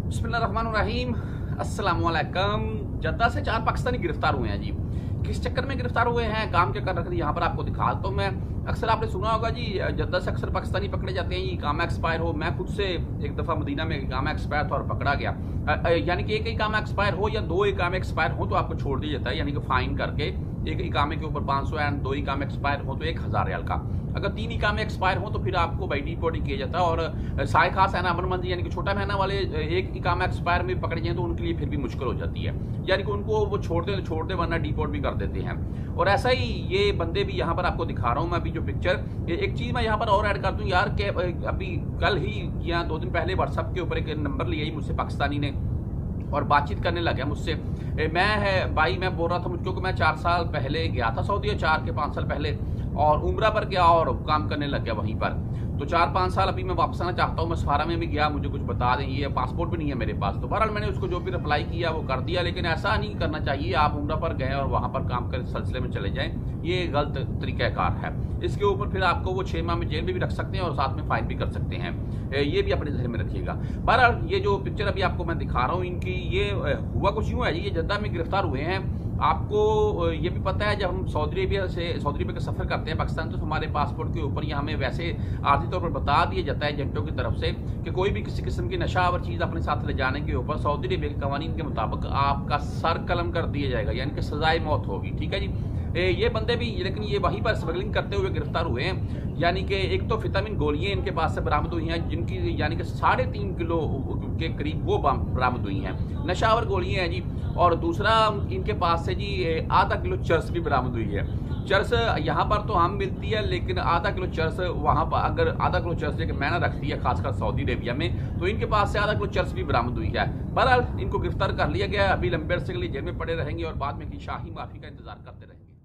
बिस्मिल्लाहिर्रहमानिर्रहीम। अस्सलाम वालेकुम। जद्दा से 4 पाकिस्तानी गिरफ्तार हुए हैं जी। किस चक्कर में गिरफ्तार हुए हैं, काम क्या कर रखे थे, यहाँ पर आपको दिखा तो मैं। अक्सर आपने सुना होगा जी, जद्दा से अक्सर पाकिस्तानी पकड़े जाते हैं, इकामा एक्सपायर हो। मैं खुद से एक दफ़ा मदीना में इकामा एक्सपायर था और पकड़ा गया। यानी कि एक इकामा एक्सपायर हो या 2 इकामे एक्सपायर हो तो आपको छोड़ दिया जाता है, यानी कि फाइन करके। एक इकामे के ऊपर 500 एंड 2 इकामे एक्सपायर हो तो 1000 रियाल का। अगर 3 इकामे एक्सपायर हो तो फिर आपको बाई डिपोर्टिंग किया जाता है। और साय खास है ना अमरमंद, यानी कि छोटा महीना वाले एक इकामा एक्सपायर में पकड़े जाए तो उनके लिए फिर भी मुश्किल हो जाती है, यानी कि उनको वो छोड़ते वरना डिपोर्ट भी कर देते हैं। और ऐसा ही ये बंदे भी यहाँ पर आपको दिखा रहा हूँ मैं अभी जो पिक्चर। एक चीज़ मैं यहाँ पर और ऐड कर दूँ यार, कि अभी कल ही या 2 दिन पहले व्हाट्सएप के ऊपर एक नंबर लिया ही मुझसे पाकिस्तानी ने और बातचीत करने लगा मुझसे। मैं बोल रहा था मुझको कि मैं 4 साल पहले गया था सऊदी, 4 के 5 साल पहले, और उम्रा पर गया और काम करने लग गया वहीं पर। तो 4-5 साल अभी मैं वापस आना चाहता हूँ, मैं सफारा में भी गया, मुझे कुछ बता दें, ये पासपोर्ट भी नहीं है मेरे पास। तो बहरहाल मैंने उसको जो भी रिप्लाई किया वो कर दिया, लेकिन ऐसा नहीं करना चाहिए आप उम्रा पर गए और वहाँ पर काम कर सिलसिले में चले जाएं, ये गलत तरीक़ाकार है। इसके ऊपर फिर आपको वो 6 माह में जेल में भी रख सकते हैं और साथ में फाइन भी कर सकते हैं, ये भी अपने ध्यान में रखिएगा। बहरहाल ये जो पिक्चर अभी आपको मैं दिखा रहा हूँ इनकी, ये हुआ कुछ यूँ है जी, ये जद्दा में गिरफ्तार हुए हैं। आपको ये भी पता है जब हम सऊदी अरब का सफ़र करते हैं पाकिस्तान, तो हमारे पासपोर्ट के ऊपर या हमें वैसे आर्थिक तौर पर बता दिया जाता है एजेंटों की तरफ से कि कोई भी किसी किस्म की नशावर चीज़ अपने साथ ले जाने के ऊपर सऊदी अरब के कवानीन के मुताबिक आपका सर कलम कर दिया जाएगा, यानी कि सजाए मौत होगी। ठीक है जी। ये बंदे भी, लेकिन ये वहीं पर स्मगलिंग करते हुए गिरफ्तार हुए हैं। यानी कि एक तो विटामिन गोलियां इनके पास से बरामद हुई हैं, जिनकी यानी कि 3.5 किलो के करीब वो बरामद हुई हैं, नशावर गोलियां हैं जी। और दूसरा इनके पास से जी आधा किलो चरस भी बरामद हुई है। चरस यहाँ पर तो हम मिलती है, लेकिन आधा किलो चरस वहाँ पर, अगर आधा किलो चरस लेकर मैंने रखती है खासकर सऊदी अरेबिया में, तो इनके पास से आधा किलो चरस भी बरामद हुई है। बहरहाल इनको गिरफ्तार कर लिया गया, अभी लंबे अरसे के लिए जेल में पड़े रहेंगे और बाद में की शाही माफी का इंतजार करते रहेंगे।